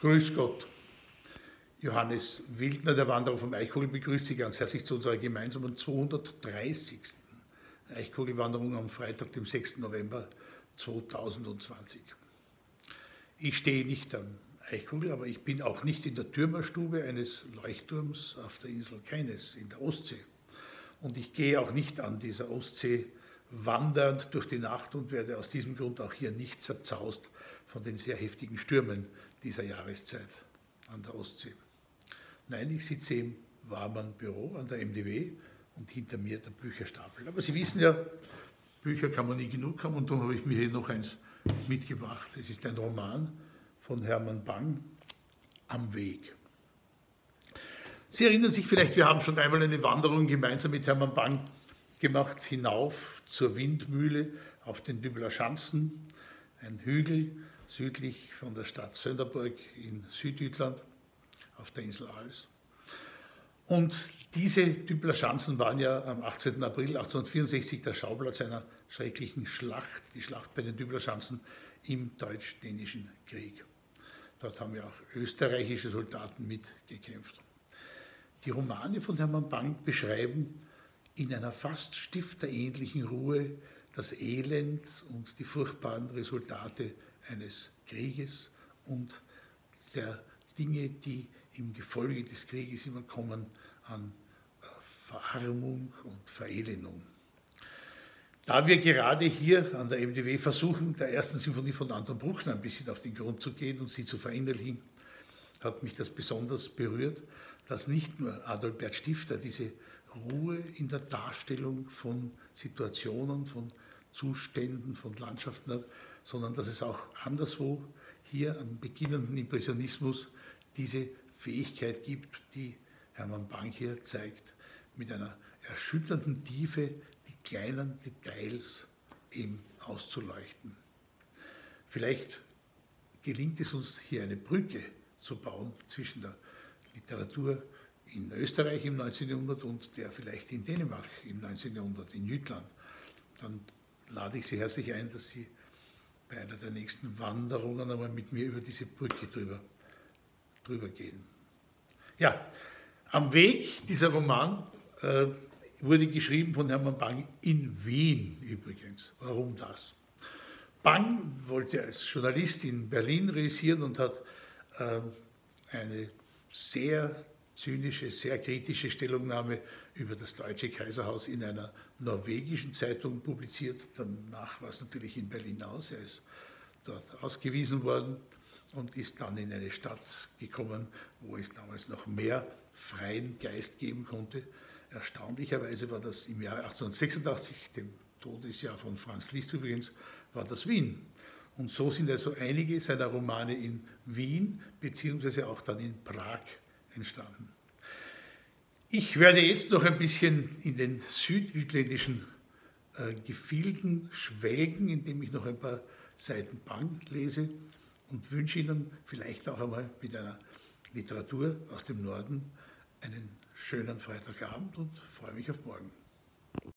Grüß Gott. Johannes Wildner, der Wanderer vom Eichkogel, begrüßt Sie ganz herzlich zu unserer gemeinsamen 230. Eichkogelwanderung am Freitag, dem 6. November 2020. Ich stehe nicht am Eichkogel, aber ich bin auch nicht in der Türmerstube eines Leuchtturms auf der Insel Keines in der Ostsee. Und ich gehe auch nicht an dieser Ostsee wandernd durch die Nacht und werde aus diesem Grund auch hier nicht zerzaust von den sehr heftigen Stürmen dieser Jahreszeit an der Ostsee. Nein, ich sitze im warmen Büro an der MDW und hinter mir der Bücherstapel. Aber Sie wissen ja, Bücher kann man nie genug haben und darum habe ich mir hier noch eins mitgebracht. Es ist ein Roman von Hermann Bang, Am Weg. Sie erinnern sich vielleicht, wir haben schon einmal eine Wanderung gemeinsam mit Hermann Bang gemacht, hinauf zur Windmühle auf den Dübeler Schanzen, ein Hügel südlich von der Stadt Söderborg in Südjütland auf der Insel Als. Und diese Dübeler Schanzen waren ja am 18. April 1864 der Schauplatz einer schrecklichen Schlacht, die Schlacht bei den Dübeler Schanzen im Deutsch-Dänischen Krieg. Dort haben ja auch österreichische Soldaten mitgekämpft. Die Romane von Hermann Bang beschreiben in einer fast stifterähnlichen Ruhe das Elend und die furchtbaren Resultate eines Krieges und der Dinge, die im Gefolge des Krieges immer kommen an Verarmung und Verelendung. Da wir gerade hier an der MDW versuchen, der ersten Symphonie von Anton Bruckner ein bisschen auf den Grund zu gehen und sie zu verinnerlichen, hat mich das besonders berührt, dass nicht nur Adalbert Stifter diese Ruhe in der Darstellung von Situationen, von Zuständen, von Landschaften hat, sondern dass es auch anderswo hier am beginnenden Impressionismus diese Fähigkeit gibt, die Hermann Bang hier zeigt, mit einer erschütternden Tiefe die kleinen Details eben auszuleuchten. Vielleicht gelingt es uns, hier eine Brücke zu bauen zwischen der Literatur in Österreich im 19. Jahrhundert und der vielleicht in Dänemark im 19. Jahrhundert, in Jütland. Dann lade ich Sie herzlich ein, dass Sie bei einer der nächsten Wanderungen einmal mit mir über diese Brücke drüber gehen. Ja, Am Weg, dieser Roman, wurde geschrieben von Hermann Bang in Wien übrigens. Warum das? Bang wollte als Journalist in Berlin reüssieren und hat eine sehr zynische, sehr kritische Stellungnahme über das Deutsche Kaiserhaus in einer norwegischen Zeitung publiziert. Danach war es natürlich in Berlin aus. Er ist dort ausgewiesen worden und ist dann in eine Stadt gekommen, wo es damals noch mehr freien Geist geben konnte. Erstaunlicherweise war das im Jahr 1886, dem Todesjahr von Franz Liszt übrigens, war das Wien. Und so sind also einige seiner Romane in Wien beziehungsweise auch dann in Prag entstanden. Ich werde jetzt noch ein bisschen in den südjütländischen Gefilden schwelgen, indem ich noch ein paar Seiten Bang lese und wünsche Ihnen vielleicht auch einmal mit einer Literatur aus dem Norden einen schönen Freitagabend und freue mich auf morgen.